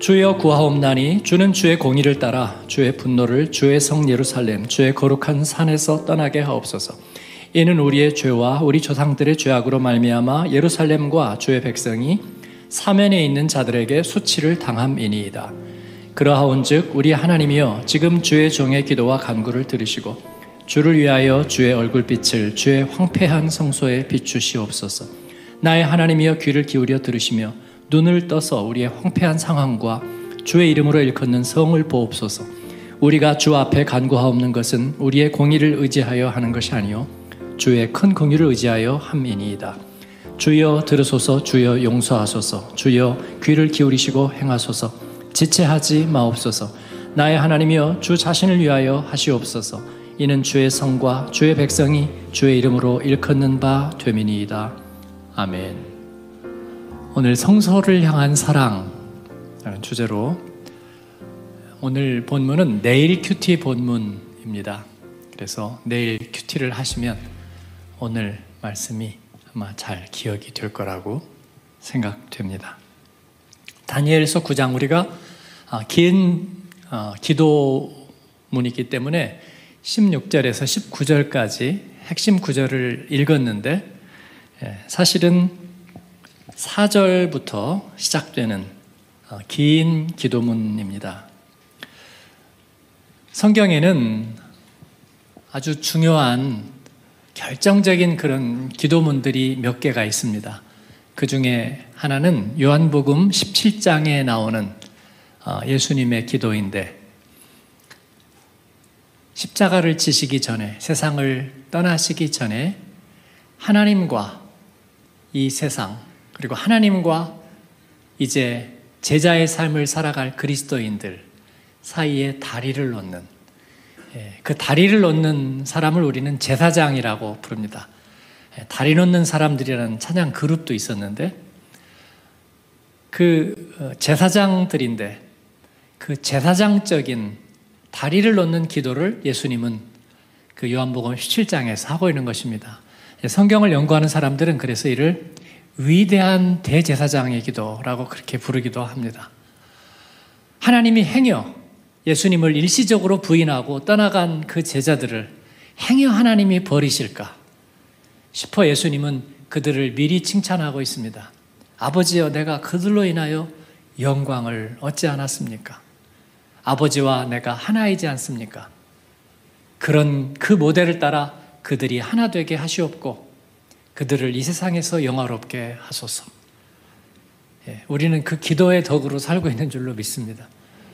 주여 구하옵나니 주는 주의 공의를 따라 주의 분노를 주의 성 예루살렘 주의 거룩한 산에서 떠나게 하옵소서. 이는 우리의 죄와 우리 조상들의 죄악으로 말미암아 예루살렘과 주의 백성이 사면에 있는 자들에게 수치를 당함이니이다. 그러하온즉 우리 하나님이여 지금 주의 종의 기도와 간구를 들으시고 주를 위하여 주의 얼굴빛을 주의 황폐한 성소에 비추시옵소서. 나의 하나님이여 귀를 기울여 들으시며 눈을 떠서 우리의 황폐한 상황과 주의 이름으로 일컫는 성을 보옵소서. 우리가 주 앞에 간구하옵는 것은 우리의 공의를 의지하여 하는 것이 아니요 주의 큰 공의를 의지하여 함이니이다. 주여 들으소서. 주여 용서하소서. 주여 귀를 기울이시고 행하소서. 지체하지 마옵소서. 나의 하나님이여 주 자신을 위하여 하시옵소서. 이는 주의 성과 주의 백성이 주의 이름으로 일컫는 바 됨이니이다. 아멘. 오늘 성소를 향한 사랑라는 주제로 오늘 본문은 내일 큐티 본문입니다. 그래서 내일 큐티를 하시면 오늘 말씀이 아마 잘 기억이 될 거라고 생각됩니다. 다니엘서 9장 우리가 긴 기도문이기 때문에 16절에서 19절까지 핵심 구절을 읽었는데 사실은 4절부터 시작되는 긴 기도문입니다. 성경에는 아주 중요한 결정적인 그런 기도문들이 몇 개가 있습니다. 그 중에 하나는 요한복음 17장에 나오는 예수님의 기도인데 십자가를 지시기 전에 세상을 떠나시기 전에 하나님과 이 세상 그리고 하나님과 이제 제자의 삶을 살아갈 그리스도인들 사이에 다리를 놓는 그 다리를 놓는 사람을 우리는 제사장이라고 부릅니다. 다리 놓는 사람들이라는 찬양 그룹도 있었는데 그 제사장들인데 그 제사장적인 다리를 놓는 기도를 예수님은 그 요한복음 17장에서 하고 있는 것입니다. 성경을 연구하는 사람들은 그래서 이를 위대한 대제사장의 기도라고 그렇게 부르기도 합니다. 하나님이 행여 예수님을 일시적으로 부인하고 떠나간 그 제자들을 행여 하나님이 버리실까 싶어 예수님은 그들을 미리 칭찬하고 있습니다. 아버지여 내가 그들로 인하여 영광을 얻지 않았습니까? 아버지와 내가 하나이지 않습니까? 그런 그 모델을 따라 그들이 하나 되게 하시옵고 그들을 이 세상에서 영화롭게 하소서. 우리는 그 기도의 덕으로 살고 있는 줄로 믿습니다.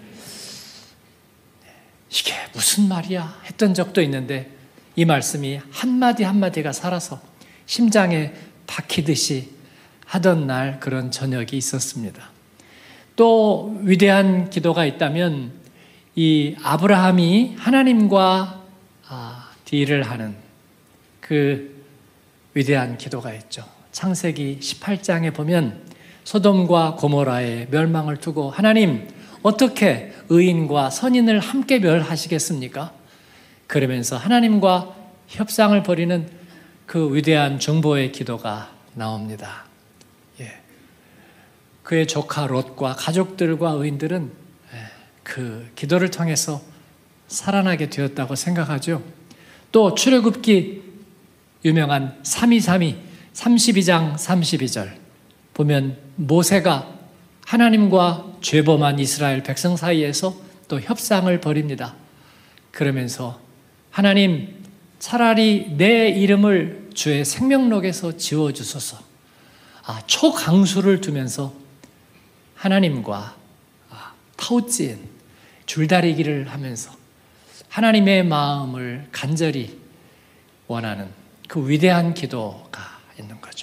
이게 무슨 말이야 했던 적도 있는데 이 말씀이 한마디 한마디가 살아서 심장에 박히듯이 하던 날 그런 저녁이 있었습니다. 또 위대한 기도가 있다면 이 아브라함이 하나님과 딜을 하는 그 위대한 기도가 있죠. 창세기 18장에 보면 소돔과 고모라의 멸망을 두고 하나님 어떻게 의인과 선인을 함께 멸하시겠습니까? 그러면서 하나님과 협상을 벌이는 그 위대한 중보의 기도가 나옵니다. 그의 조카 롯과 가족들과 의인들은 그 기도를 통해서 살아나게 되었다고 생각하죠. 또 출애굽기 유명한 3.2.3.2 32장 32절 보면 모세가 하나님과 죄범한 이스라엘 백성 사이에서 또 협상을 벌입니다. 그러면서 하나님 차라리 내 이름을 주의 생명록에서 지워주소서. 초강수를 두면서 하나님과 타우찌엔 줄다리기를 하면서 하나님의 마음을 간절히 원하는 그 위대한 기도가 있는 거죠.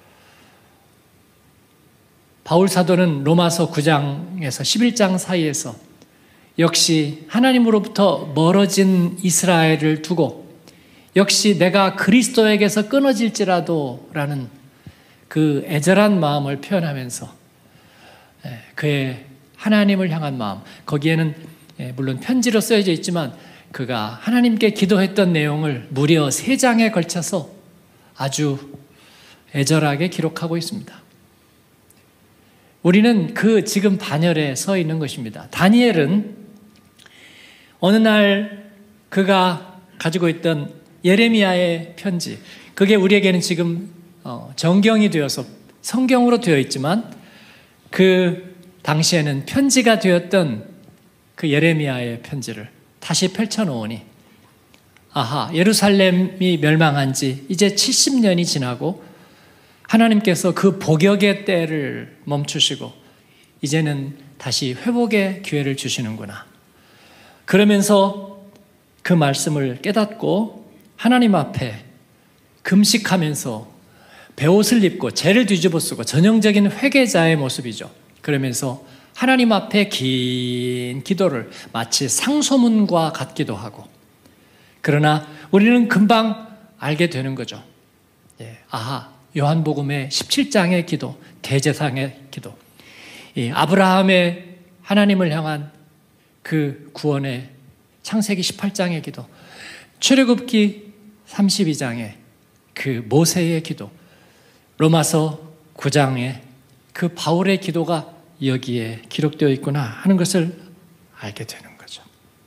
바울 사도는 로마서 9장에서 11장 사이에서 역시 하나님으로부터 멀어진 이스라엘을 두고 역시 내가 그리스도에게서 끊어질지라도 라는 그 애절한 마음을 표현하면서 그의 하나님을 향한 마음, 거기에는 물론 편지로 쓰여져 있지만 그가 하나님께 기도했던 내용을 무려 3장에 걸쳐서 아주 애절하게 기록하고 있습니다. 우리는 그 지금 반열에 서 있는 것입니다. 다니엘은 어느 날 그가 가지고 있던 예레미야의 편지, 그게 우리에게는 지금 정경이 되어서 성경으로 되어 있지만 그 당시에는 편지가 되었던 그 예레미야의 편지를 다시 펼쳐놓으니 아하, 예루살렘이 멸망한 지 이제 70년이 지나고 하나님께서 그 복역의 때를 멈추시고 이제는 다시 회복의 기회를 주시는구나. 그러면서 그 말씀을 깨닫고 하나님 앞에 금식하면서 베옷을 입고 죄를 뒤집어 쓰고 전형적인 회개자의 모습이죠. 그러면서 하나님 앞에 긴 기도를 마치 상소문과 같기도 하고, 그러나 우리는 금방 알게 되는 거죠. 아하, 요한복음의 17장의 기도, 대제사장의 기도, 아브라함의 하나님을 향한 그 구원의 창세기 18장의 기도, 출애굽기 32장의 그 모세의 기도, 로마서 9장의 그 바울의 기도가 여기에 기록되어 있구나 하는 것을 알게 되는 거죠.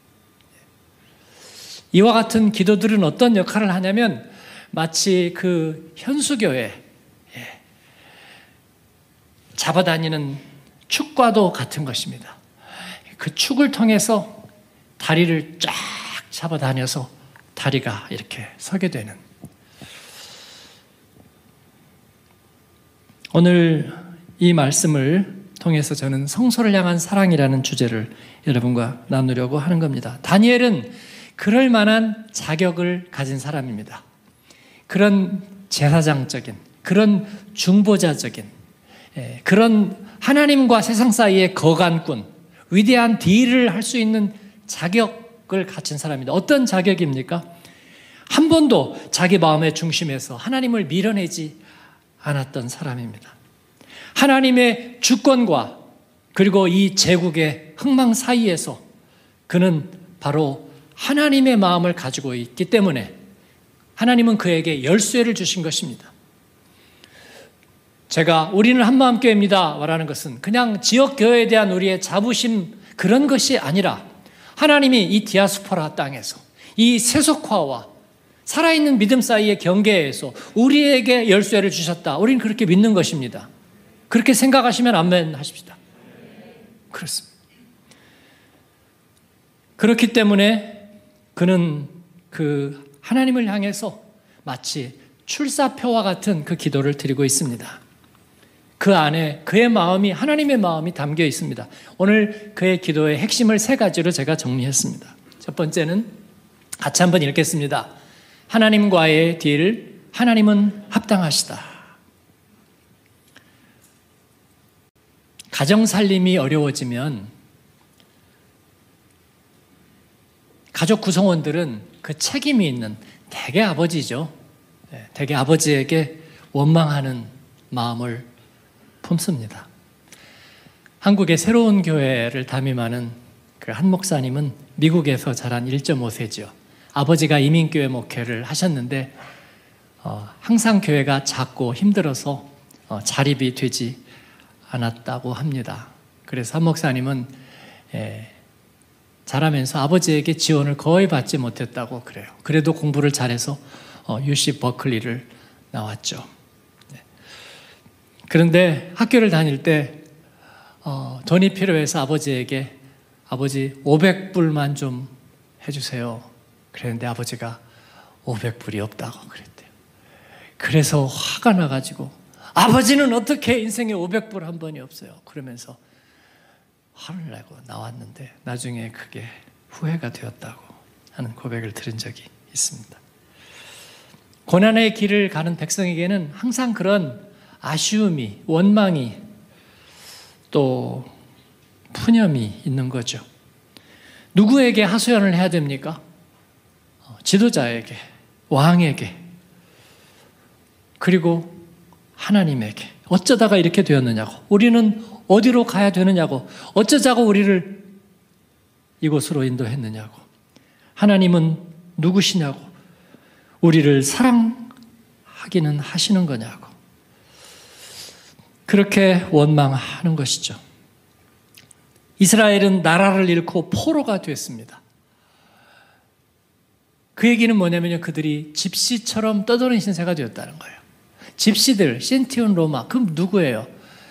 이와 같은 기도들은 어떤 역할을 하냐면 마치 그 현수교에 잡아다니는 축과도 같은 것입니다. 그 축을 통해서 다리를 쫙 잡아다녀서 다리가 이렇게 서게 되는. 오늘 이 말씀을 통해서 저는 성소를 향한 사랑이라는 주제를 여러분과 나누려고 하는 겁니다. 다니엘은 그럴 만한 자격을 가진 사람입니다. 그런 제사장적인, 그런 중보자적인, 그런 하나님과 세상 사이의 거간꾼, 위대한 딜을 할 수 있는 자격을 가진 사람입니다. 어떤 자격입니까? 한 번도 자기 마음의 중심에서 하나님을 밀어내지 않았던 사람입니다. 하나님의 주권과 그리고 이 제국의 흥망 사이에서 그는 바로 하나님의 마음을 가지고 있기 때문에 하나님은 그에게 열쇠를 주신 것입니다. 제가 우리는 한마음교회입니다 말하는 것은 그냥 지역교회에 대한 우리의 자부심 그런 것이 아니라 하나님이 이 디아스포라 땅에서 이 세속화와 살아있는 믿음 사이의 경계에서 우리에게 열쇠를 주셨다. 우리는 그렇게 믿는 것입니다. 그렇게 생각하시면 아멘 하십시다. 그렇습니다. 그렇기 때문에 그는 그 하나님을 향해서 마치 출사표와 같은 그 기도를 드리고 있습니다. 그 안에 그의 마음이, 하나님의 마음이 담겨 있습니다. 오늘 그의 기도의 핵심을 세 가지로 제가 정리했습니다. 첫 번째는 같이 한번 읽겠습니다. 하나님과의 딜, 하나님은 합당하시다. 가정 살림이 어려워지면 가족 구성원들은 그 책임이 있는 대개 아버지죠. 대개 아버지에게 원망하는 마음을 품습니다. 한국의 새로운 교회를 담임하는 그 한 목사님은 미국에서 자란 1.5세죠. 아버지가 이민교회 목회를 하셨는데 항상 교회가 작고 힘들어서 자립이 되지 않았다고 합니다. 그래서 한 목사님은 자라면서 아버지에게 지원을 거의 받지 못했다고 그래요. 그래도 공부를 잘해서 UC 버클리를 나왔죠. 그런데 학교를 다닐 때 돈이 필요해서 아버지에게 아버지 500불만 좀 해주세요. 그랬는데 아버지가 500불이 없다고 그랬대요. 그래서 화가 나가지고 아버지는 어떻게 인생에 500불 한 번이 없어요. 그러면서 화를 내고 나왔는데 나중에 그게 후회가 되었다고 하는 고백을 들은 적이 있습니다. 고난의 길을 가는 백성에게는 항상 그런 아쉬움이, 원망이 또 푸념이 있는 거죠. 누구에게 하소연을 해야 됩니까? 지도자에게, 왕에게, 그리고 하나님에게. 어쩌다가 이렇게 되었느냐고, 우리는 어디로 가야 되느냐고, 어쩌자고 우리를 이곳으로 인도했느냐고, 하나님은 누구시냐고, 우리를 사랑하기는 하시는 거냐고. 그렇게 원망하는 것이죠. 이스라엘은 나라를 잃고 포로가 됐습니다. 그 얘기는 뭐냐면요, 그들이 집시처럼 떠도는 신세가 되었다는 거예요. 집시들, 신티온 로마, 그럼 누구예요?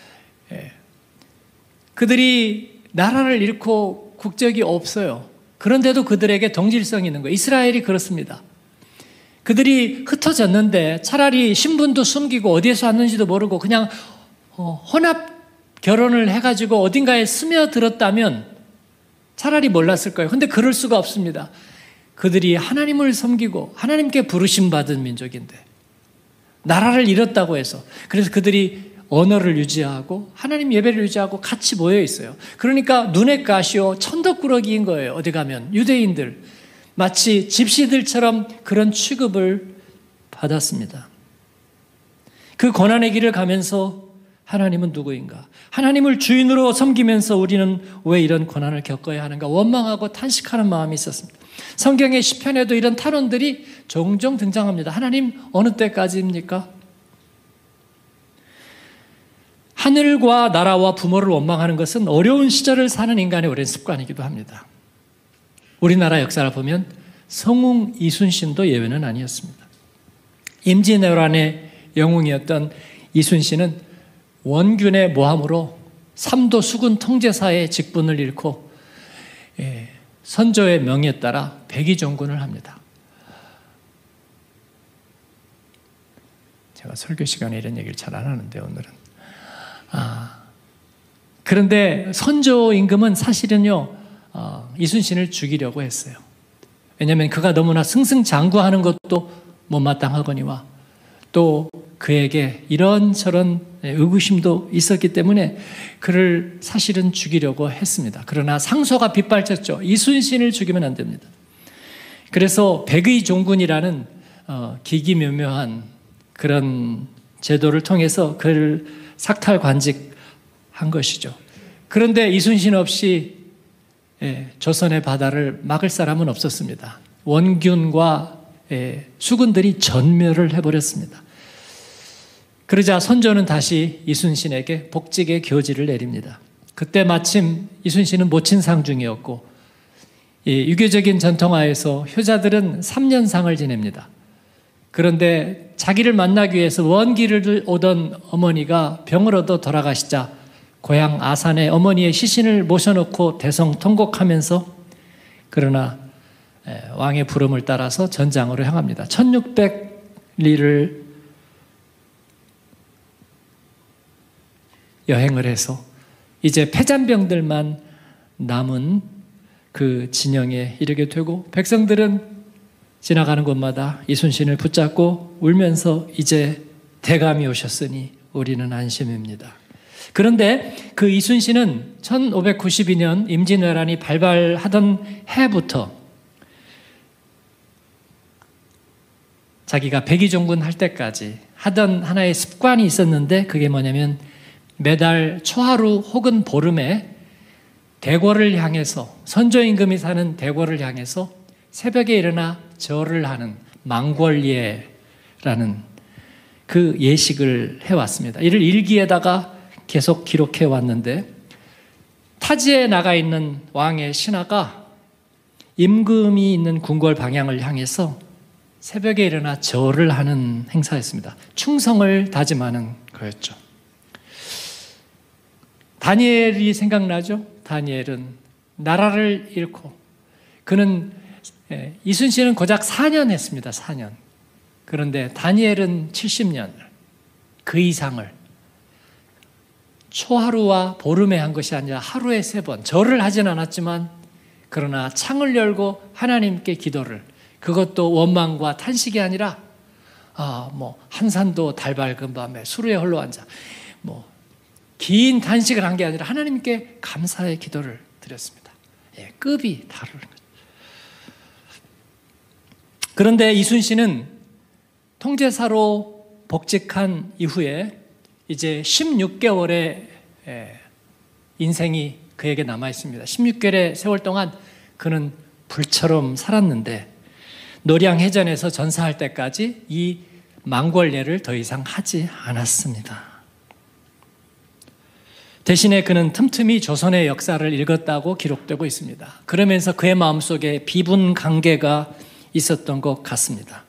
그들이 나라를 잃고 국적이 없어요. 그런데도 그들에게 동질성이 있는 거예요. 이스라엘이 그렇습니다. 그들이 흩어졌는데 차라리 신분도 숨기고 어디에서 왔는지도 모르고 그냥 혼합 결혼을 해가지고 어딘가에 스며들었다면 차라리 몰랐을 거예요. 근데 그럴 수가 없습니다. 그들이 하나님을 섬기고 하나님께 부르심받은 민족인데 나라를 잃었다고 해서, 그래서 그들이 언어를 유지하고 하나님 예배를 유지하고 같이 모여 있어요. 그러니까 눈의 가시오 천덕꾸러기인 거예요. 어디 가면 유대인들 마치 집시들처럼 그런 취급을 받았습니다. 그 고난의 길을 가면서 하나님은 누구인가? 하나님을 주인으로 섬기면서 우리는 왜 이런 고난을 겪어야 하는가? 원망하고 탄식하는 마음이 있었습니다. 성경의 시편에도 이런 탄원들이 종종 등장합니다. 하나님 어느 때까지입니까? 하늘과 나라와 부모를 원망하는 것은 어려운 시절을 사는 인간의 오랜 습관이기도 합니다. 우리나라 역사를 보면 성웅 이순신도 예외는 아니었습니다. 임진왜란의 영웅이었던 이순신은 원균의 모함으로 삼도 수군 통제사의 직분을 잃고 선조의 명에 따라 백의종군을 합니다. 제가 설교 시간에 이런 얘기를 잘 안 하는데 오늘은. 그런데 선조 임금은 사실은요, 이순신을 죽이려고 했어요. 왜냐하면 그가 너무나 승승장구하는 것도 못마땅하거니와 또 그에게 이런저런 의구심도 있었기 때문에 그를 사실은 죽이려고 했습니다. 그러나 상소가 빗발쳤죠. 이순신을 죽이면 안 됩니다. 그래서 백의종군이라는 기기묘묘한 그런 제도를 통해서 그를 삭탈관직한 것이죠. 그런데 이순신 없이 조선의 바다를 막을 사람은 없었습니다. 원균과 수군들이 전멸을 해버렸습니다. 그러자 선조는 다시 이순신에게 복직의 교지를 내립니다. 그때 마침 이순신은 모친상 중이었고 유교적인 전통하에서 효자들은 3년상을 지냅니다. 그런데 자기를 만나기 위해서 원기를 오던 어머니가 병을 얻어 돌아가시자 고향 아산에 어머니의 시신을 모셔놓고 대성통곡하면서 그러나 왕의 부름을 따라서 전장으로 향합니다. 1600리를 여행을 해서 이제 패잔병들만 남은 그 진영에 이르게 되고 백성들은 지나가는 곳마다 이순신을 붙잡고 울면서 이제 대감이 오셨으니 우리는 안심입니다. 그런데 그 이순신은 1592년 임진왜란이 발발하던 해부터 자기가 백의종군 할 때까지 하던 하나의 습관이 있었는데 그게 뭐냐면 매달 초하루 혹은 보름에 대궐을 향해서 선조 임금이 사는 대궐을 향해서 새벽에 일어나 절을 하는 망궐예라는 그 예식을 해왔습니다. 이를 일기에다가 계속 기록해 왔는데 타지에 나가 있는 왕의 신하가 임금이 있는 궁궐 방향을 향해서 새벽에 일어나 절을 하는 행사였습니다. 충성을 다짐하는 거였죠. 다니엘이 생각나죠? 다니엘은 나라를 잃고 그는 이순신은 고작 4년 했습니다. 4년. 그런데 다니엘은 70년 그 이상을 초하루와 보름에 한 것이 아니라 하루에 3번 절을 하진 않았지만 그러나 창을 열고 하나님께 기도를, 그것도 원망과 탄식이 아니라 한산도 달 밝은 밤에 수루에 홀로 앉아 긴 단식을 한 게 아니라 하나님께 감사의 기도를 드렸습니다. 급이 다른 거죠. 그런데 이순신은 통제사로 복직한 이후에 이제 16개월의 인생이 그에게 남아 있습니다. 16개월의 세월 동안 그는 불처럼 살았는데 노량해전에서 전사할 때까지 이 망궐례를 더 이상 하지 않았습니다. 대신에 그는 틈틈이 조선의 역사를 읽었다고 기록되고 있습니다. 그러면서 그의 마음속에 비분 관계가 있었던 것 같습니다.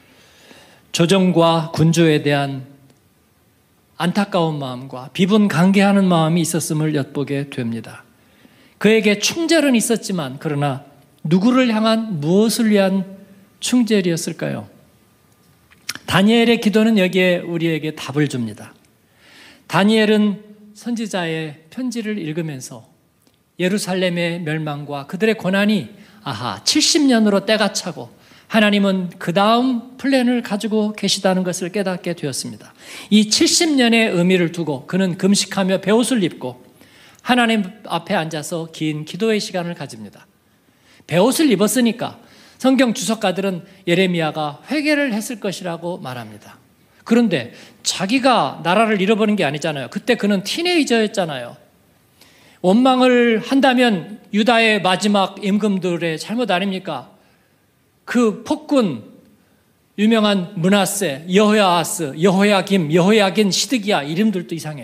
조정과 군주에 대한 안타까운 마음과 비분 관계하는 마음이 있었음을 엿보게 됩니다. 그에게 충절은 있었지만 그러나 누구를 향한 무엇을 위한 충절이었을까요? 다니엘의 기도는 여기에 우리에게 답을 줍니다. 다니엘은 선지자의 편지를 읽으면서 예루살렘의 멸망과 그들의 고난이 70년으로 때가 차고 하나님은 그 다음 플랜을 가지고 계시다는 것을 깨닫게 되었습니다. 이 70년의 의미를 두고 그는 금식하며 베옷을 입고 하나님 앞에 앉아서 긴 기도의 시간을 가집니다. 베옷을 입었으니까 성경 주석가들은 예레미야가 회개를 했을 것이라고 말합니다. 그런데 자기가 나라를 잃어버린 게 아니잖아요. 그때 그는 티네이저였잖아요. 원망을 한다면 유다의 마지막 임금들의 잘못 아닙니까? 그 폭군, 유명한 므낫세, 여호야하스, 여호야김, 여호야긴, 시드기야 이름들도 이상해.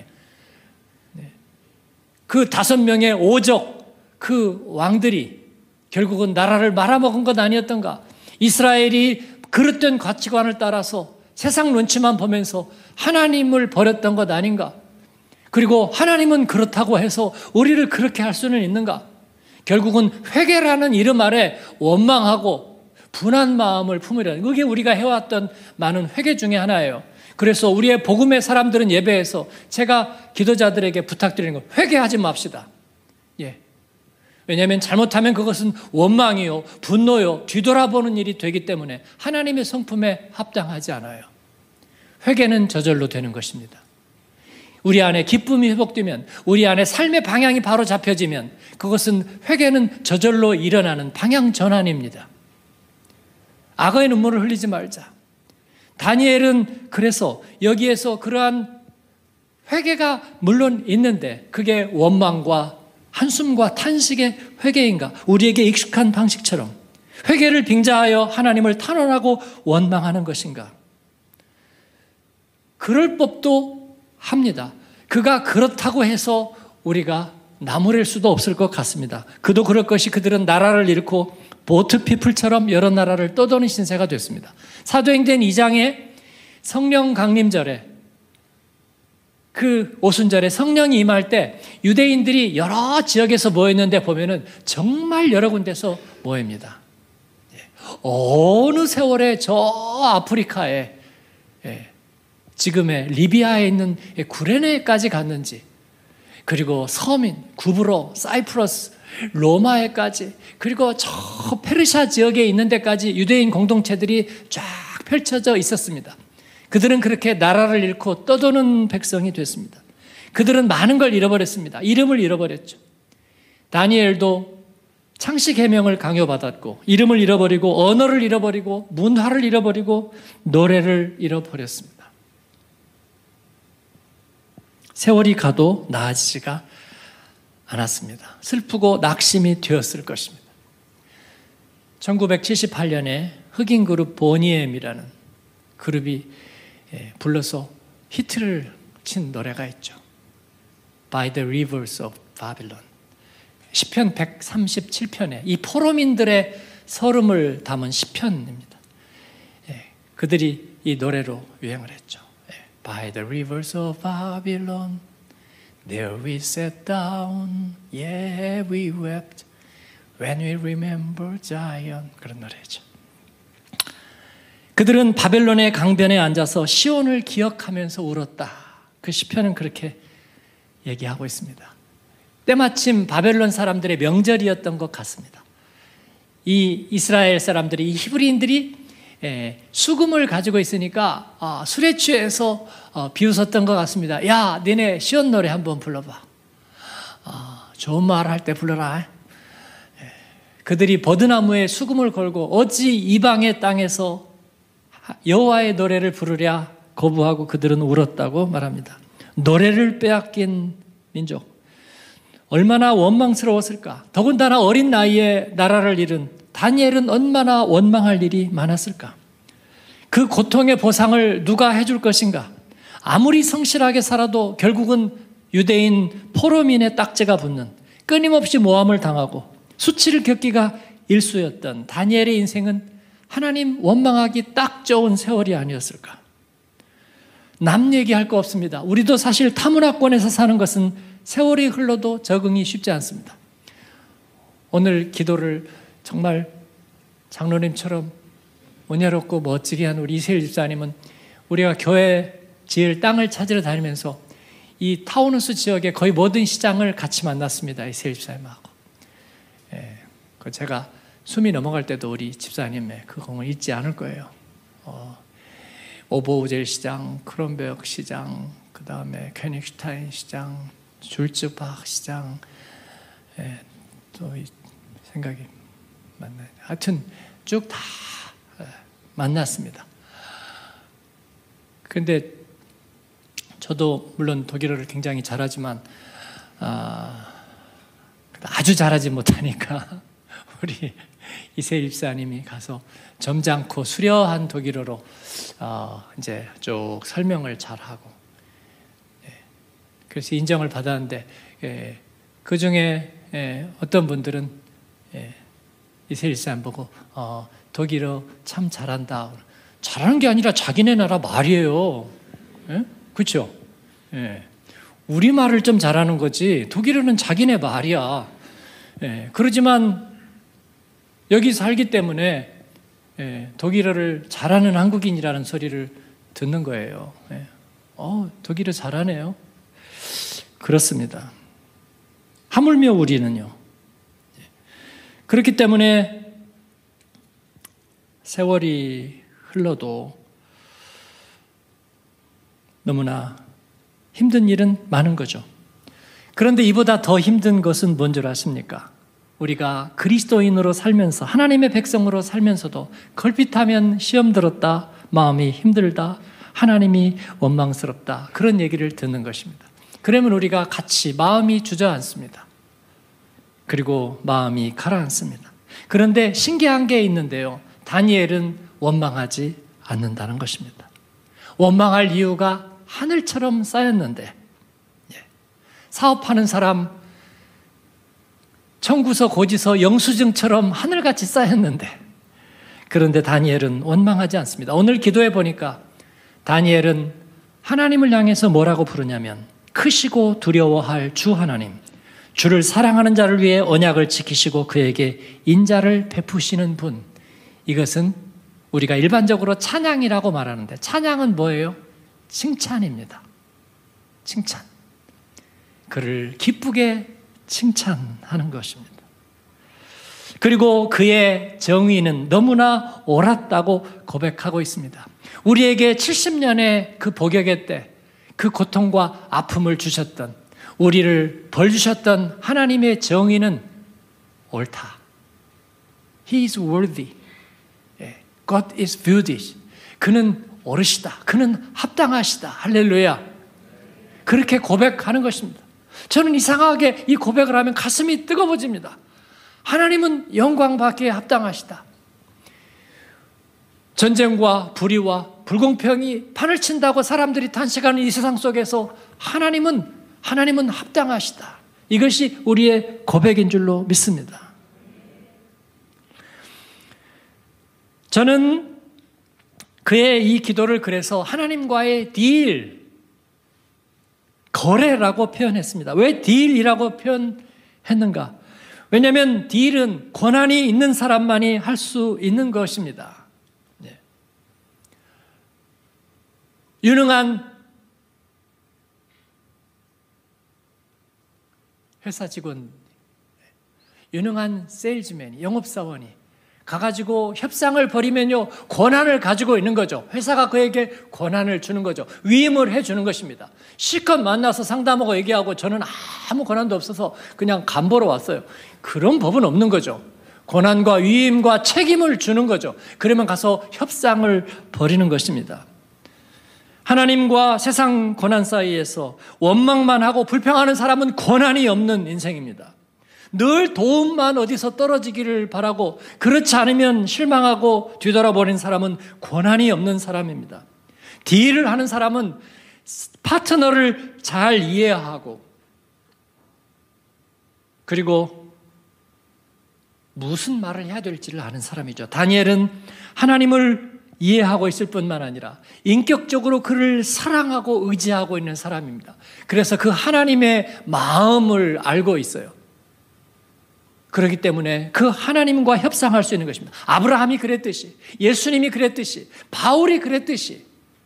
그 5명의 오적, 그 왕들이 결국은 나라를 말아먹은 것 아니었던가? 이스라엘이 그릇된 가치관을 따라서 세상 눈치만 보면서 하나님을 버렸던 것 아닌가? 그리고 하나님은 그렇다고 해서 우리를 그렇게 할 수는 있는가? 결국은 회개라는 이름 아래 원망하고 분한 마음을 품으려는, 그게 우리가 해왔던 많은 회개 중에 하나예요. 그래서 우리의 복음의 사람들은 예배에서 제가 기도자들에게 부탁드리는 거, 회개하지 맙시다. 왜냐하면 잘못하면 그것은 원망이요, 분노요, 뒤돌아보는 일이 되기 때문에 하나님의 성품에 합당하지 않아요. 회개는 저절로 되는 것입니다. 우리 안에 기쁨이 회복되면, 우리 안에 삶의 방향이 바로 잡혀지면 그것은 회개는 저절로 일어나는 방향 전환입니다. 악어의 눈물을 흘리지 말자. 다니엘은 그래서 여기에서 그러한 회개가 물론 있는데 그게 원망과 한숨과 탄식의 회개인가? 우리에게 익숙한 방식처럼 회개를 빙자하여 하나님을 탄원하고 원망하는 것인가? 그럴 법도 합니다. 그가 그렇다고 해서 우리가 나무랄 수도 없을 것 같습니다. 그도 그럴 것이 그들은 나라를 잃고 보트피플처럼 여러 나라를 떠도는 신세가 됐습니다. 사도행전 2장에 성령 강림절에 그 오순절에 성령이 임할 때 유대인들이 여러 지역에서 모였는데 보면은 정말 여러 군데서 모입니다. 어느 세월에 저 아프리카에 지금의 리비아에 있는 구레네까지 갔는지, 그리고 서민, 구브로, 사이프러스, 로마에까지, 그리고 저 페르시아 지역에 있는 데까지 유대인 공동체들이 쫙 펼쳐져 있었습니다. 그들은 그렇게 나라를 잃고 떠도는 백성이 됐습니다. 그들은 많은 걸 잃어버렸습니다. 이름을 잃어버렸죠. 다니엘도 창씨 계명을 강요받았고 이름을 잃어버리고 언어를 잃어버리고 문화를 잃어버리고 노래를 잃어버렸습니다. 세월이 가도 나아지지가 않았습니다. 슬프고 낙심이 되었을 것입니다. 1978년에 흑인 그룹 보니엠이라는 그룹이 불러서 히트를 친 노래가 있죠. By the Rivers of Babylon. 시편 137편에 이 포로민들의 서름을 담은 시편입니다. 그들이 이 노래로 유행을 했죠. By the rivers of Babylon, there we sat down, yeah we wept, when we remember Zion. 그런 노래죠. 그들은 바벨론의 강변에 앉아서 시온을 기억하면서 울었다. 그 시편은 그렇게 얘기하고 있습니다. 때마침 바벨론 사람들의 명절이었던 것 같습니다. 이 이스라엘 사람들이, 이 히브리인들이 수금을 가지고 있으니까 술에 취해서 비웃었던 것 같습니다. 야, 너네 시온 노래 한번 불러봐. 좋은 말 할 때 불러라. 그들이 버드나무에 수금을 걸고 어찌 이방의 땅에서 여호와의 노래를 부르랴 거부하고 그들은 울었다고 말합니다. 노래를 빼앗긴 민족. 얼마나 원망스러웠을까. 더군다나 어린 나이에 나라를 잃은 다니엘은 얼마나 원망할 일이 많았을까. 그 고통의 보상을 누가 해줄 것인가. 아무리 성실하게 살아도 결국은 유대인 포로민의 딱지가 붙는 끊임없이 모함을 당하고 수치를 겪기가 일쑤였던 다니엘의 인생은 하나님 원망하기 딱 좋은 세월이 아니었을까? 남 얘기할 거 없습니다. 우리도 사실 타문화권에서 사는 것은 세월이 흘러도 적응이 쉽지 않습니다. 오늘 기도를 정말 장로님처럼 은혜롭고 멋지게 한 우리 이세일 집사님은 우리가 교회 지을 땅을 찾으러 다니면서 이 타우누스 지역의 거의 모든 시장을 같이 만났습니다. 이세일 집사님하고. 제가 숨이 넘어갈 때도 우리 집사님의 그 공을 잊지 않을 거예요. 오버우젤 시장, 크롬베르크 시장, 그 다음에 캐닉슈타인 시장, 줄츠바흐 시장, 또 생각이 맞나요? 하여튼 쭉 다 만났습니다. 근데 저도 물론 독일어를 굉장히 잘하지만 아주 잘하지 못하니까 우리 이세일 집사님이 가서 점잖고 수려한 독일어로 이제 쭉 설명을 잘하고, 그래서 인정을 받았는데, 그 중에 어떤 분들은 이세일 집사님 보고 독일어 참 잘한다. 잘하는 게 아니라 자기네 나라 말이에요. 그렇죠? 우리 말을 좀 잘하는 거지 독일어는 자기네 말이야. 그러지만 여기 살기 때문에 독일어를 잘하는 한국인이라는 소리를 듣는 거예요. 독일어 잘하네요. 그렇습니다. 하물며 우리는요. 그렇기 때문에 세월이 흘러도 너무나 힘든 일은 많은 거죠. 그런데 이보다 더 힘든 것은 뭔 줄 아십니까? 우리가 그리스도인으로 살면서 하나님의 백성으로 살면서도 걸핏하면 시험 들었다, 마음이 힘들다, 하나님이 원망스럽다, 그런 얘기를 듣는 것입니다. 그러면 우리가 같이 마음이 주저앉습니다. 그리고 마음이 가라앉습니다. 그런데 신기한 게 있는데요. 다니엘은 원망하지 않는다는 것입니다. 원망할 이유가 하늘처럼 쌓였는데, 사업하는 사람 청구서, 고지서, 영수증처럼 하늘같이 쌓였는데, 그런데 다니엘은 원망하지 않습니다. 오늘 기도해 보니까 다니엘은 하나님을 향해서 뭐라고 부르냐면 크시고 두려워할 주 하나님, 주를 사랑하는 자를 위해 언약을 지키시고 그에게 인자를 베푸시는 분. 이것은 우리가 일반적으로 찬양이라고 말하는데, 찬양은 뭐예요? 칭찬입니다. 칭찬. 그를 기쁘게 칭찬하는 것입니다. 그리고 그의 정의는 너무나 옳았다고 고백하고 있습니다. 우리에게 70년의 그 복역의 때, 그 고통과 아픔을 주셨던, 우리를 벌 주셨던 하나님의 정의는 옳다. He is worthy. God is beauty. 그는 옳으시다. 그는 합당하시다. 할렐루야. 그렇게 고백하는 것입니다. 저는 이상하게 이 고백을 하면 가슴이 뜨거워집니다. 하나님은 영광받기에 합당하시다. 전쟁과 불의와 불공평이 판을 친다고 사람들이 탄식하는 이 세상 속에서 하나님은 합당하시다. 이것이 우리의 고백인 줄로 믿습니다. 저는 그의 이 기도를 그래서 하나님과의 딜, 거래라고 표현했습니다. 왜 딜이라고 표현했는가? 왜냐하면 딜은 권한이 있는 사람만이 할 수 있는 것입니다. 유능한 회사 직원, 유능한 세일즈맨이, 영업사원이 가가지고 협상을 벌이면요, 권한을 가지고 있는 거죠. 회사가 그에게 권한을 주는 거죠. 위임을 해주는 것입니다. 실컷 만나서 상담하고 얘기하고 저는 아무 권한도 없어서 그냥 간 보러 왔어요. 그런 법은 없는 거죠. 권한과 위임과 책임을 주는 거죠. 그러면 가서 협상을 벌이는 것입니다. 하나님과 세상 권한 사이에서 원망만 하고 불평하는 사람은 권한이 없는 인생입니다. 늘 도움만 어디서 떨어지기를 바라고, 그렇지 않으면 실망하고 뒤돌아버린 사람은 권한이 없는 사람입니다. 딜을 하는 사람은 파트너를 잘 이해하고 그리고 무슨 말을 해야 될지를 아는 사람이죠. 다니엘은 하나님을 이해하고 있을 뿐만 아니라 인격적으로 그를 사랑하고 의지하고 있는 사람입니다. 그래서 그 하나님의 마음을 알고 있어요. 그렇기 때문에 그 하나님과 협상할 수 있는 것입니다. 아브라함이 그랬듯이, 예수님이 그랬듯이, 바울이 그랬듯이.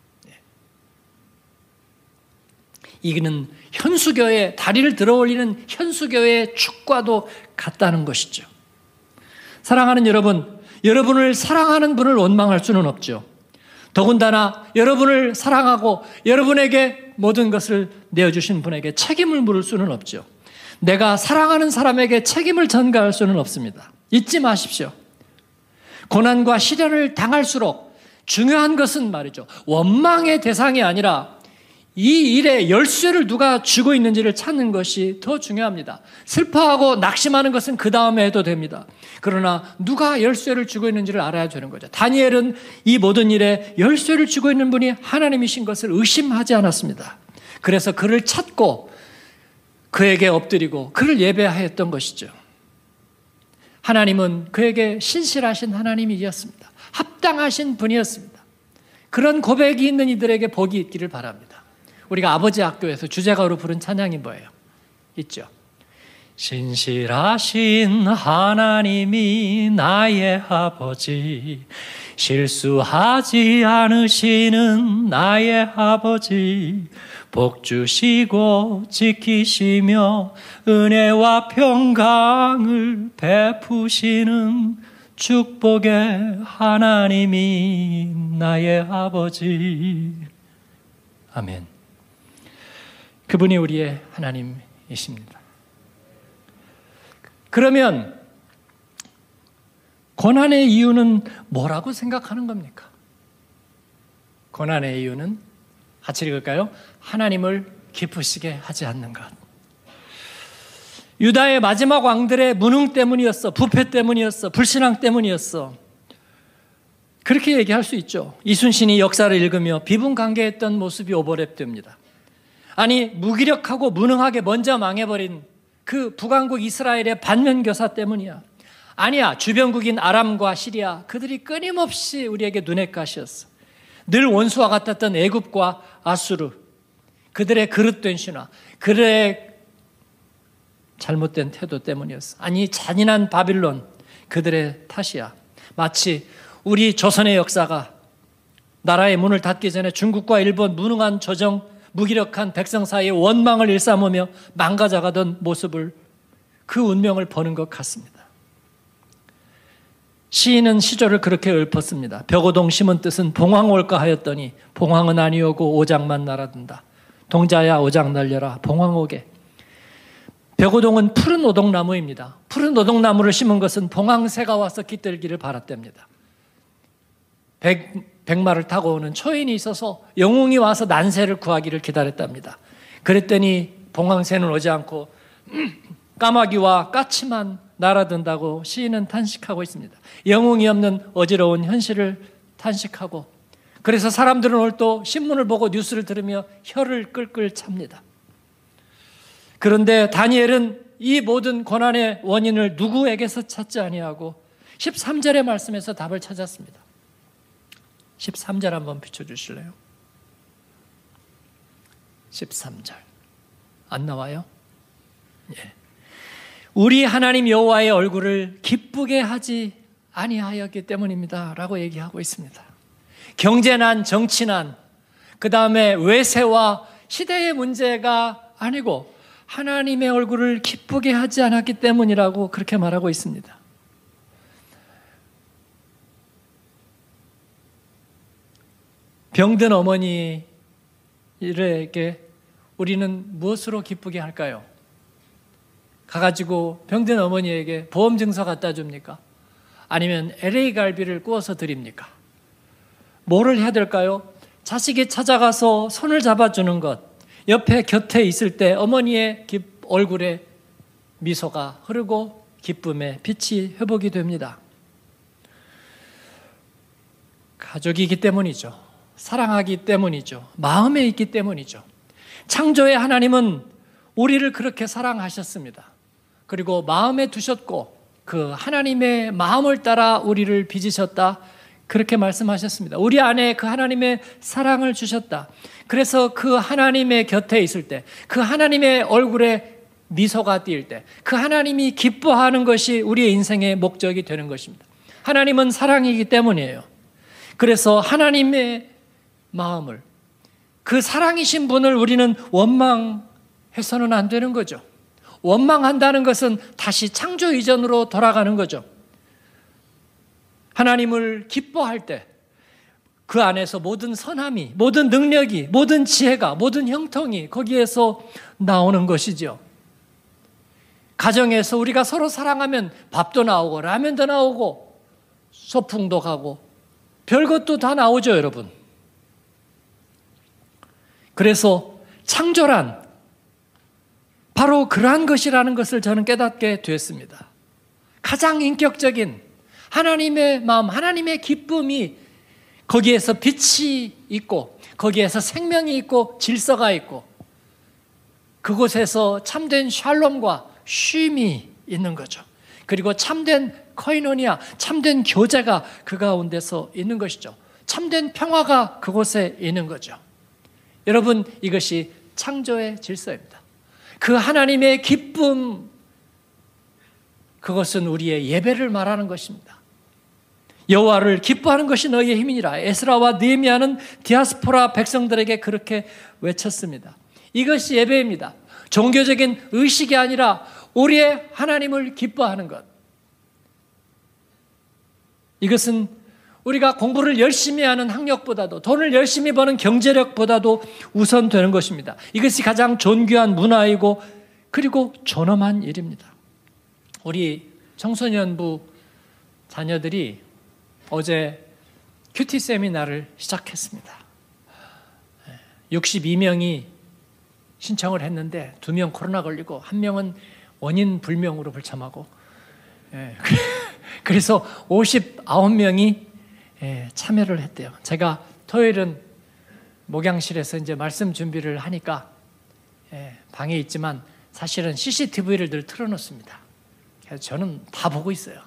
이는 현수교의 다리를 들어올리는 현수교의 축과도 같다는 것이죠. 사랑하는 여러분, 여러분을 사랑하는 분을 원망할 수는 없죠. 더군다나 여러분을 사랑하고 여러분에게 모든 것을 내어주신 분에게 책임을 물을 수는 없죠. 내가 사랑하는 사람에게 책임을 전가할 수는 없습니다. 잊지 마십시오. 고난과 시련을 당할수록 중요한 것은 말이죠, 원망의 대상이 아니라 이 일에 열쇠를 누가 쥐고 있는지를 찾는 것이 더 중요합니다. 슬퍼하고 낙심하는 것은 그 다음에 해도 됩니다. 그러나 누가 열쇠를 쥐고 있는지를 알아야 되는 거죠. 다니엘은 이 모든 일에 열쇠를 쥐고 있는 분이 하나님이신 것을 의심하지 않았습니다. 그래서 그를 찾고 그에게 엎드리고 그를 예배하였던 것이죠. 하나님은 그에게 신실하신 하나님이었습니다. 합당하신 분이었습니다. 그런 고백이 있는 이들에게 복이 있기를 바랍니다. 우리가 아버지 학교에서 주제가로 부른 찬양이 뭐예요? 있죠. 신실하신 하나님이 나의 아버지, 실수하지 않으시는 나의 아버지, 복 주시고 지키시며 은혜와 평강을 베푸시는 축복의 하나님이 나의 아버지. 아멘. 그분이 우리의 하나님이십니다. 그러면 고난의 이유는 뭐라고 생각하는 겁니까? 고난의 이유는 같이 읽을까요? 하나님을 기쁘시게 하지 않는 것. 유다의 마지막 왕들의 무능 때문이었어. 부패 때문이었어. 불신앙 때문이었어. 그렇게 얘기할 수 있죠. 이순신이 역사를 읽으며 비분관계했던 모습이 오버랩됩니다. 아니, 무기력하고 무능하게 먼저 망해버린 그 북왕국 이스라엘의 반면교사 때문이야. 아니야, 주변국인 아람과 시리아, 그들이 끊임없이 우리에게 눈의 가시였어. 늘 원수와 같았던 애굽과 아수르, 그들의 그릇된 신화, 그들의 잘못된 태도 때문이었어. 아니, 잔인한 바빌론, 그들의 탓이야. 마치 우리 조선의 역사가 나라의 문을 닫기 전에 중국과 일본 무능한 조정, 무기력한 백성 사이에 원망을 일삼으며 망가져가던 모습을, 그 운명을 보는 것 같습니다. 시인은 시조를 그렇게 읊었습니다. 벽오동 심은 뜻은 봉황 올까 하였더니 봉황은 아니오고 오장만 날아든다. 동자야 오장 날려라 봉황 오게. 벽오동은 푸른 오동나무입니다. 푸른 오동나무를 심은 것은 봉황새가 와서 깃들기를 바랐답니다. 백마를 타고 오는 초인이 있어서 영웅이 와서 난세를 구하기를 기다렸답니다. 그랬더니 봉황새는 오지 않고 까마귀와 까치만 날아든다고 시인은 탄식하고 있습니다. 영웅이 없는 어지러운 현실을 탄식하고, 그래서 사람들은 오늘 또 신문을 보고 뉴스를 들으며 혀를 끌끌 찹니다. 그런데 다니엘은 이 모든 고난의 원인을 누구에게서 찾지 아니하고 13절의 말씀에서 답을 찾았습니다. 13절 한번 비춰주실래요? 13절 안 나와요? 예. 우리 하나님 여호와의 얼굴을 기쁘게 하지 아니하였기 때문입니다 라고 얘기하고 있습니다. 경제난, 정치난, 그 다음에 외세와 시대의 문제가 아니고 하나님의 얼굴을 기쁘게 하지 않았기 때문이라고 그렇게 말하고 있습니다. 병든 어머니에게 우리는 무엇으로 기쁘게 할까요? 가가지고 병든 어머니에게 보험증서 갖다 줍니까? 아니면 LA 갈비를 구워서 드립니까? 뭐를 해야 될까요? 자식이 찾아가서 손을 잡아주는 것, 옆에 곁에 있을 때 어머니의 얼굴에 미소가 흐르고 기쁨의 빛이 회복이 됩니다. 가족이기 때문이죠. 사랑하기 때문이죠. 마음에 있기 때문이죠. 창조의 하나님은 우리를 그렇게 사랑하셨습니다. 그리고 마음에 두셨고 그 하나님의 마음을 따라 우리를 빚으셨다. 그렇게 말씀하셨습니다. 우리 안에 그 하나님의 사랑을 주셨다. 그래서 그 하나님의 곁에 있을 때, 그 하나님의 얼굴에 미소가 띄일 때, 그 하나님이 기뻐하는 것이 우리의 인생의 목적이 되는 것입니다. 하나님은 사랑이기 때문이에요. 그래서 하나님의 마음을, 그 사랑이신 분을 우리는 원망해서는 안 되는 거죠. 원망한다는 것은 다시 창조 이전으로 돌아가는 거죠. 하나님을 기뻐할 때 그 안에서 모든 선함이, 모든 능력이, 모든 지혜가, 모든 형통이 거기에서 나오는 것이죠. 가정에서 우리가 서로 사랑하면 밥도 나오고 라면도 나오고 소풍도 가고 별것도 다 나오죠, 여러분. 그래서 창조란 바로 그러한 것이라는 것을 저는 깨닫게 되었습니다. 가장 인격적인 하나님의 마음, 하나님의 기쁨이 거기에서 빛이 있고 거기에서 생명이 있고 질서가 있고 그곳에서 참된 샬롬과 쉼이 있는 거죠. 그리고 참된 코이노니아, 참된 교제가 그 가운데서 있는 것이죠. 참된 평화가 그곳에 있는 거죠. 여러분, 이것이 창조의 질서입니다. 그 하나님의 기쁨, 그것은 우리의 예배를 말하는 것입니다. 여호와를 기뻐하는 것이 너희의 힘이니라. 에스라와 느헤미야는 디아스포라 백성들에게 그렇게 외쳤습니다. 이것이 예배입니다. 종교적인 의식이 아니라 우리의 하나님을 기뻐하는 것. 이것은 우리가 공부를 열심히 하는 학력보다도, 돈을 열심히 버는 경제력보다도 우선되는 것입니다. 이것이 가장 존귀한 문화이고 그리고 존엄한 일입니다. 우리 청소년부 자녀들이 어제 큐티 세미나를 시작했습니다. 62명이 신청을 했는데 2명 코로나 걸리고 1명은 원인 불명으로 불참하고, 그래서 59명이 참여를 했대요. 제가 토요일은 목양실에서 이제 말씀 준비를 하니까 방에 있지만 사실은 CCTV를 늘 틀어놓습니다. 그래서 저는 다 보고 있어요.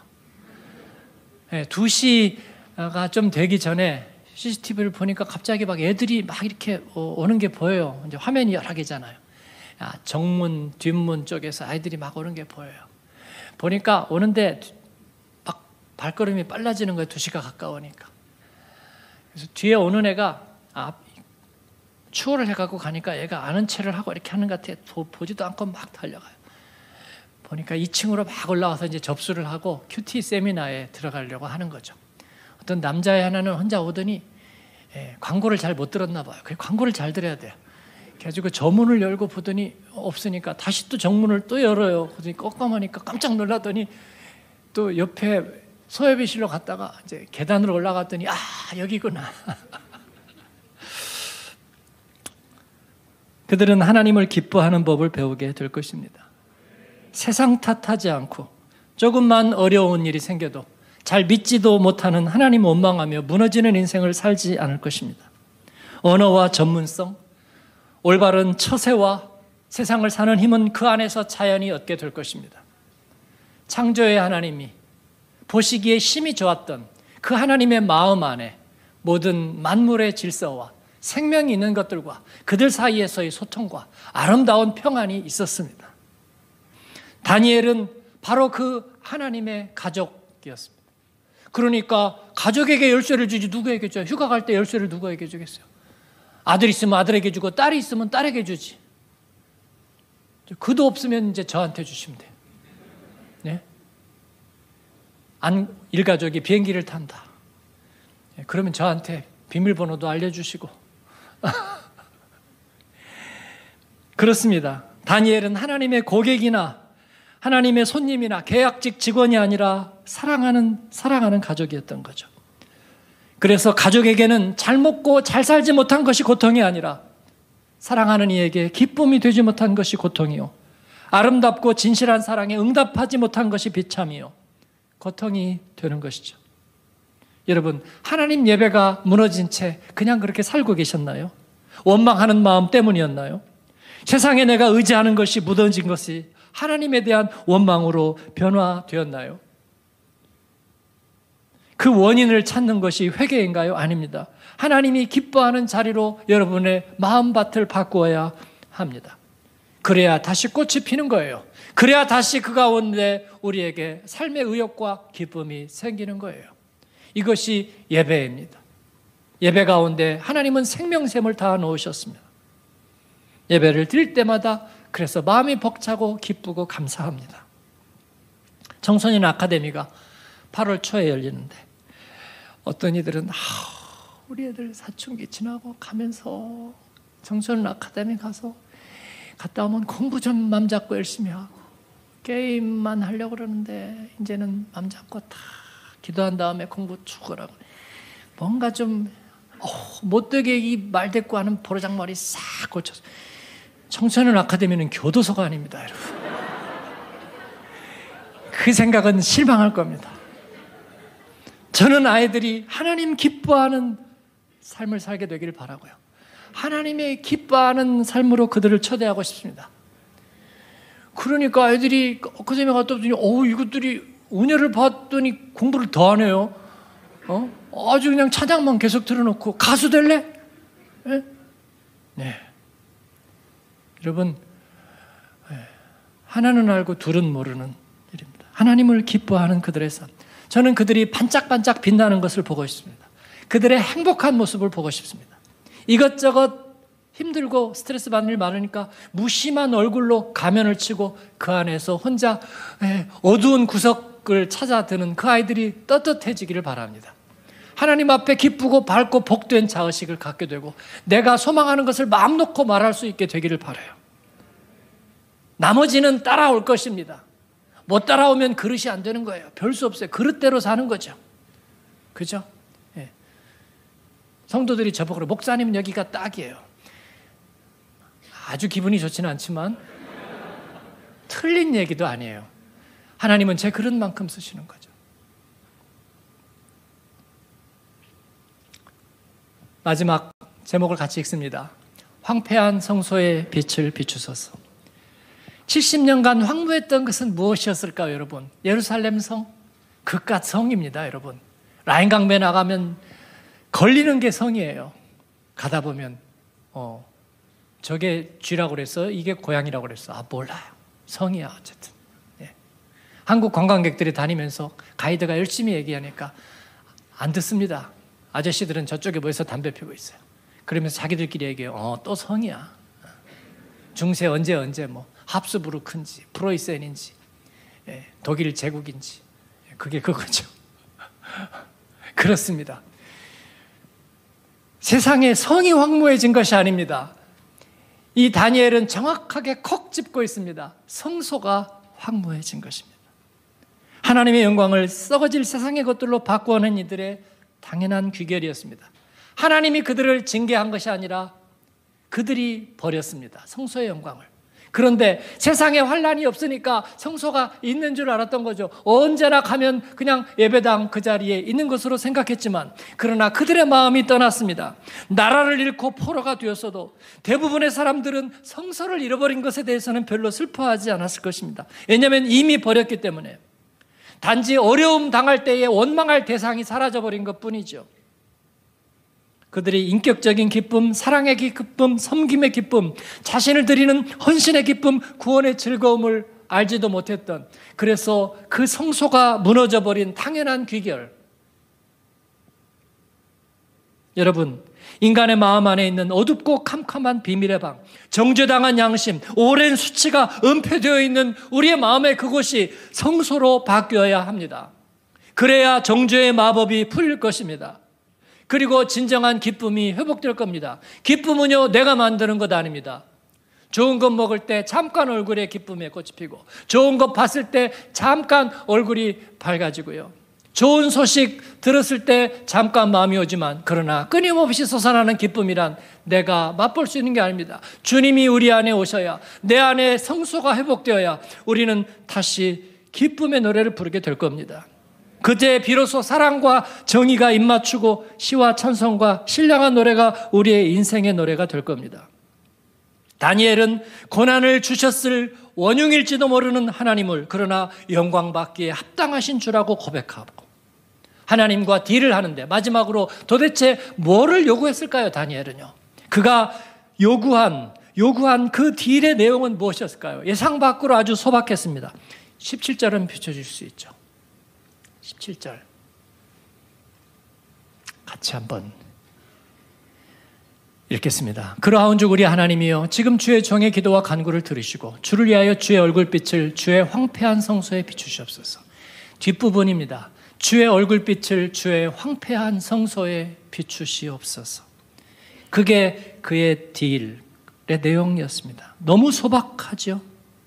2시가 좀 되기 전에 CCTV를 보니까 갑자기 막 애들이 막 이렇게 오는 게 보여요. 이제 화면이 여러 개잖아요. 정문, 뒷문 쪽에서 아이들이 막 오는 게 보여요. 보니까 오는데 막 발걸음이 빨라지는 거예요. 2시가 가까우니까. 그래서 뒤에 오는 애가 추월을 해갖고 가니까 얘가 아는 체를 하고 이렇게 하는 것 같아. 보지도 않고 막 달려가요. 보니까 2층으로 막 올라와서 이제 접수를 하고 큐티 세미나에 들어가려고 하는 거죠. 어떤 남자애 하나는 혼자 오더니 광고를 잘 못 들었나 봐요. 그래, 광고를 잘 들어야 돼요. 그래가지고 저문을 열고 보더니 없으니까 다시 또 정문을 또 열어요. 그러더니 깜깜하니까 깜짝 놀라더니 또 옆에 소예비실로 갔다가 이제 계단으로 올라갔더니 여기구나. 그들은 하나님을 기뻐하는 법을 배우게 될 것입니다. 세상 탓하지 않고 조금만 어려운 일이 생겨도 잘 믿지도 못하는 하나님 원망하며 무너지는 인생을 살지 않을 것입니다. 언어와 전문성, 올바른 처세와 세상을 사는 힘은 그 안에서 자연히 얻게 될 것입니다. 창조의 하나님이 보시기에 심히 좋았던 그 하나님의 마음 안에 모든 만물의 질서와 생명이 있는 것들과 그들 사이에서의 소통과 아름다운 평안이 있었습니다. 다니엘은 바로 그 하나님의 가족이었습니다. 그러니까 가족에게 열쇠를 주지 누구에게 줘요? 휴가 갈 때 열쇠를 누구에게 주겠어요? 아들 있으면 아들에게 주고 딸이 있으면 딸에게 주지. 그도 없으면 이제 저한테 주시면 돼요. 네? 일가족이 비행기를 탄다. 그러면 저한테 비밀번호도 알려주시고. 그렇습니다. 다니엘은 하나님의 고객이나 하나님의 손님이나 계약직 직원이 아니라 사랑하는 가족이었던 거죠. 그래서 가족에게는 잘 먹고 잘 살지 못한 것이 고통이 아니라 사랑하는 이에게 기쁨이 되지 못한 것이 고통이요, 아름답고 진실한 사랑에 응답하지 못한 것이 비참이요 고통이 되는 것이죠. 여러분, 하나님 예배가 무너진 채 그냥 그렇게 살고 계셨나요? 원망하는 마음 때문이었나요? 세상에 내가 의지하는 것이 무너진 것이 하나님에 대한 원망으로 변화되었나요? 그 원인을 찾는 것이 회개인가요? 아닙니다. 하나님이 기뻐하는 자리로 여러분의 마음밭을 바꾸어야 합니다. 그래야 다시 꽃이 피는 거예요. 그래야 다시 그 가운데 우리에게 삶의 의욕과 기쁨이 생기는 거예요. 이것이 예배입니다. 예배 가운데 하나님은 생명샘을 다 넣으셨습니다. 예배를 드릴 때마다 그래서 마음이 벅차고 기쁘고 감사합니다. 청소년 아카데미가 8월 초에 열리는데 어떤 이들은 우리 애들 사춘기 지나고 가면서 청소년 아카데미 갔다 오면 공부 좀 맘 잡고 열심히 하고 게임만 하려고 그러는데 이제는 맘 잡고 다 기도한 다음에 공부 쭉 하라고 뭔가 좀 못되게 이 말대꾸 하는 버르장머리 싹 고쳐서 청소년 아카데미는 교도소가 아닙니다, 여러분. 그 생각은 실망할 겁니다. 저는 아이들이 하나님 기뻐하는 삶을 살게 되기를 바라고요. 하나님의 기뻐하는 삶으로 그들을 초대하고 싶습니다. 그러니까 아이들이 아카데미 갔다 오더니 이것들이 은혜를 받더니 공부를 더 하네요. 아주 그냥 찬양만 계속 틀어놓고 가수 될래? 네. 여러분, 하나는 알고 둘은 모르는 일입니다. 하나님을 기뻐하는 그들의 삶. 저는 그들이 반짝반짝 빛나는 것을 보고 싶습니다. 그들의 행복한 모습을 보고 싶습니다. 이것저것 힘들고 스트레스 받는 일 많으니까 무심한 얼굴로 가면을 치고 그 안에서 혼자 어두운 구석을 찾아드는 그 아이들이 떳떳해지기를 바랍니다. 하나님 앞에 기쁘고 밝고 복된 자의식을 갖게 되고 내가 소망하는 것을 마음 놓고 말할 수 있게 되기를 바라요. 나머지는 따라올 것입니다. 못 따라오면 그릇이 안 되는 거예요. 별 수 없어요. 그릇대로 사는 거죠. 그죠? 예. 성도들이 저보고 목사님은 여기가 딱이에요. 아주 기분이 좋지는 않지만 틀린 얘기도 아니에요. 하나님은 제 그릇만큼 쓰시는 거죠. 마지막 제목을 같이 읽습니다. 황폐한 성소의 빛을 비추소서. 70년간 황무했던 것은 무엇이었을까요, 여러분? 예루살렘 성? 그깟 성입니다, 여러분. 라인강변 나가면 걸리는 게 성이에요. 가다 보면 저게 쥐라고 그랬어요? 이게 고양이라고 그랬어요? 몰라요. 성이야, 어쨌든. 예. 한국 관광객들이 다니면서 가이드가 열심히 얘기하니까 안 듣습니다. 아저씨들은 저쪽에 모여서 담배 피우고 있어요. 그러면서 자기들끼리 얘기해요. 또 성이야. 중세 언제 합스부르크인지 프로이센인지 독일 제국인지 그게 그거죠. 그렇습니다. 세상에 성이 황무해진 것이 아닙니다. 이 다니엘은 정확하게 콕 짚고 있습니다. 성소가 황무해진 것입니다. 하나님의 영광을 썩어질 세상의 것들로 바꾸어낸 이들의 당연한 귀결이었습니다. 하나님이 그들을 징계한 것이 아니라 그들이 버렸습니다. 성소의 영광을. 그런데 세상에 환란이 없으니까 성소가 있는 줄 알았던 거죠. 언제나 가면 그냥 예배당 그 자리에 있는 것으로 생각했지만 그러나 그들의 마음이 떠났습니다. 나라를 잃고 포로가 되었어도 대부분의 사람들은 성소를 잃어버린 것에 대해서는 별로 슬퍼하지 않았을 것입니다. 왜냐하면 이미 버렸기 때문에. 단지 어려움 당할 때에 원망할 대상이 사라져버린 것뿐이죠. 그들이 인격적인 기쁨, 사랑의 기쁨, 섬김의 기쁨, 자신을 드리는 헌신의 기쁨, 구원의 즐거움을 알지도 못했던, 그래서 그 성소가 무너져버린 당연한 귀결. 여러분, 인간의 마음 안에 있는 어둡고 캄캄한 비밀의 방, 정죄당한 양심, 오랜 수치가 은폐되어 있는 우리의 마음의 그곳이 성소로 바뀌어야 합니다. 그래야 정죄의 마법이 풀릴 것입니다. 그리고 진정한 기쁨이 회복될 겁니다. 기쁨은요, 내가 만드는 것 아닙니다. 좋은 것 먹을 때 잠깐 얼굴에 기쁨의 꽃이 피고, 좋은 것 봤을 때 잠깐 얼굴이 밝아지고요, 좋은 소식 들었을 때 잠깐 마음이 오지만 그러나 끊임없이 솟아나는 기쁨이란 내가 맛볼 수 있는 게 아닙니다. 주님이 우리 안에 오셔야, 내 안에 성소가 회복되어야 우리는 다시 기쁨의 노래를 부르게 될 겁니다. 그때 비로소 사랑과 정의가 입맞추고 시와 찬송과 신령한 노래가 우리의 인생의 노래가 될 겁니다. 다니엘은 고난을 주셨을 원흉일지도 모르는 하나님을 그러나 영광받기에 합당하신 주라고 고백하고 하나님과 딜을 하는데 마지막으로 도대체 뭐를 요구했을까요? 다니엘은요. 그가 요구한 그 딜의 내용은 무엇이었을까요? 예상 밖으로 아주 소박했습니다. 17절은 비춰줄 수 있죠. 17절 같이 한번 읽겠습니다. 그러하온즉 우리 하나님이여 지금 주의 종의 기도와 간구를 들으시고 주를 위하여 주의 얼굴빛을 주의 황폐한 성소에 비추시옵소서. 뒷부분입니다. 주의 얼굴빛을 주의 황폐한 성소에 비추시옵소서. 그게 그의 딜의 내용이었습니다. 너무 소박하죠.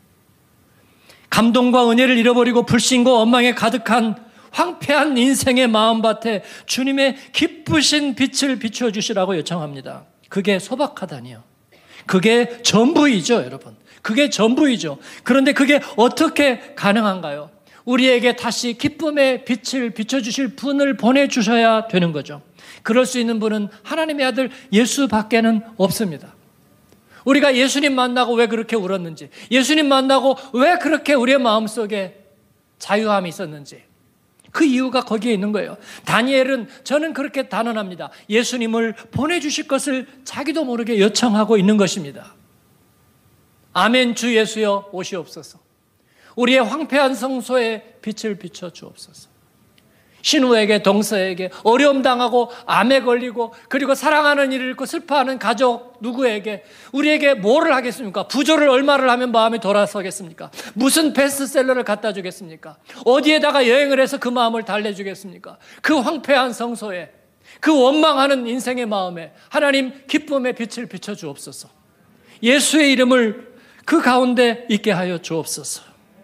감동과 은혜를 잃어버리고 불신과 원망에 가득한 황폐한 인생의 마음밭에 주님의 기쁘신 빛을 비춰주시라고 요청합니다. 그게 소박하다니요. 그게 전부이죠, 여러분. 그게 전부이죠. 그런데 그게 어떻게 가능한가요? 우리에게 다시 기쁨의 빛을 비춰주실 분을 보내주셔야 되는 거죠. 그럴 수 있는 분은 하나님의 아들 예수밖에는 없습니다. 우리가 예수님 만나고 왜 그렇게 울었는지, 예수님 만나고 왜 그렇게 우리의 마음속에 자유함이 있었는지, 그 이유가 거기에 있는 거예요. 다니엘은 저는 그렇게 단언합니다. 예수님을 보내주실 것을 자기도 모르게 요청하고 있는 것입니다. 아멘. 주 예수여 오시옵소서. 우리의 황폐한 성소에 빛을 비춰 주옵소서. 신우에게 동서에게 어려움 당하고 암에 걸리고 그리고 사랑하는 이를 잃고 슬퍼하는 가족 누구에게 우리에게 뭐를 하겠습니까? 부조를 얼마를 하면 마음이 돌아서겠습니까? 무슨 베스트셀러를 갖다 주겠습니까? 어디에다가 여행을 해서 그 마음을 달래주겠습니까? 그 황폐한 성소에 그 원망하는 인생의 마음에 하나님 기쁨의 빛을 비춰 주옵소서. 예수의 이름을 그 가운데 있게 하여 주옵소서.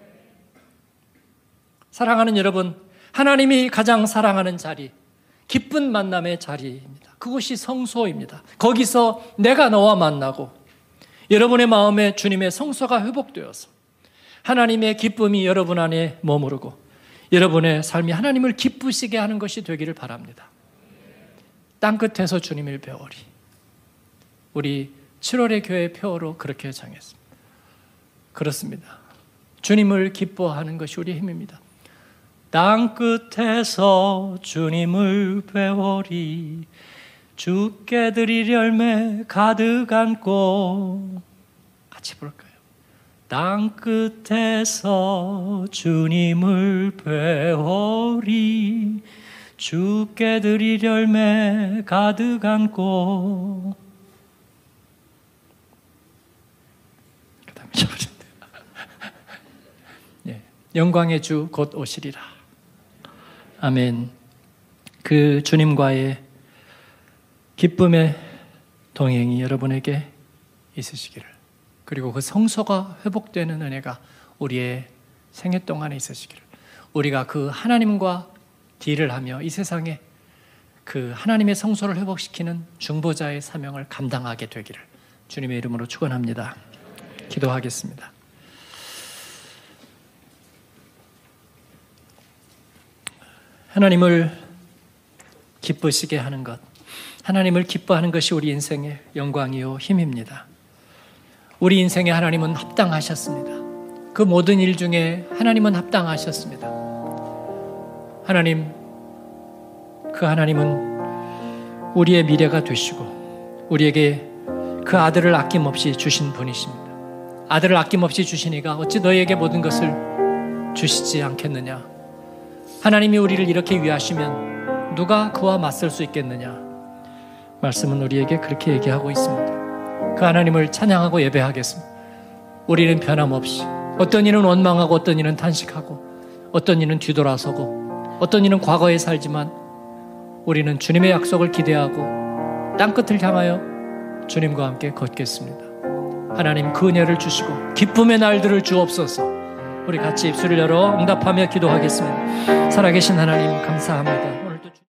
사랑하는 여러분, 하나님이 가장 사랑하는 자리, 기쁜 만남의 자리입니다. 그곳이 성소입니다. 거기서 내가 너와 만나고 여러분의 마음에 주님의 성소가 회복되어서 하나님의 기쁨이 여러분 안에 머무르고 여러분의 삶이 하나님을 기쁘시게 하는 것이 되기를 바랍니다. 땅끝에서 주님을 배우리. 우리 7월의 교회 표어로 그렇게 정했습니다. 그렇습니다. 주님을 기뻐하는 것이 우리의 힘입니다. 땅끝에서 주님을 배우리. 주께 드릴 열매 가득 안고. 같이 부를까요? 땅끝에서 주님을 배우리. 주께 드릴 열매 가득 안고. 그 다음에 예, 영광의 주 곧 오시리라. 아멘. 그 주님과의 기쁨의 동행이 여러분에게 있으시기를, 그리고 그 성소가 회복되는 은혜가 우리의 생애 동안에 있으시기를, 우리가 그 하나님과 딜을 하며 이 세상에 그 하나님의 성소를 회복시키는 중보자의 사명을 감당하게 되기를 주님의 이름으로 축원합니다. 기도하겠습니다. 하나님을 기쁘시게 하는 것, 하나님을 기뻐하는 것이 우리 인생의 영광이요 힘입니다. 우리 인생에 하나님은 합당하셨습니다. 그 모든 일 중에 하나님은 합당하셨습니다. 하나님, 그 하나님은 우리의 미래가 되시고 우리에게 그 아들을 아낌없이 주신 분이십니다. 아들을 아낌없이 주시니까 어찌 너희에게 모든 것을 주시지 않겠느냐. 하나님이 우리를 이렇게 위하시면 누가 그와 맞설 수 있겠느냐. 말씀은 우리에게 그렇게 얘기하고 있습니다. 그 하나님을 찬양하고 예배하겠습니다. 우리는 변함없이 어떤 이는 원망하고 어떤 이는 탄식하고 어떤 이는 뒤돌아서고 어떤 이는 과거에 살지만 우리는 주님의 약속을 기대하고 땅끝을 향하여 주님과 함께 걷겠습니다. 하나님 그 은혜를 주시고 기쁨의 날들을 주옵소서. 우리 같이 입술을 열어 응답하며 기도하겠습니다. 살아계신 하나님 감사합니다.